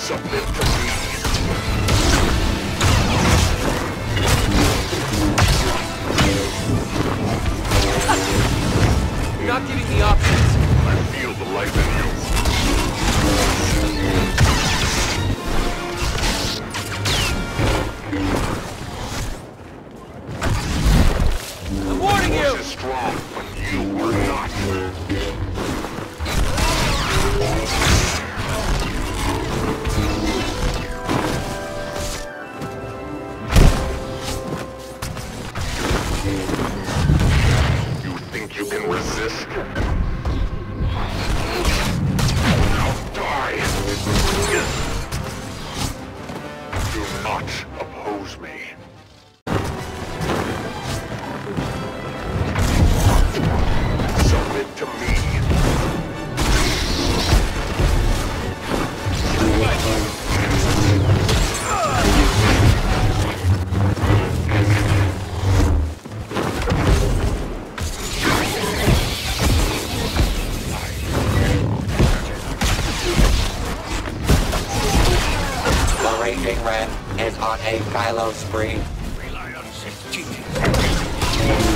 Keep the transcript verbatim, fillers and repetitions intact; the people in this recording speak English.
Submit to me. You're not giving me options. I feel the life in you. I'm warning you! Force is strong, but you are not. You think you can resist? Now die! Do not oppose me. Submit to me. The Raging Red is on a Kylo spree. Rely on safety.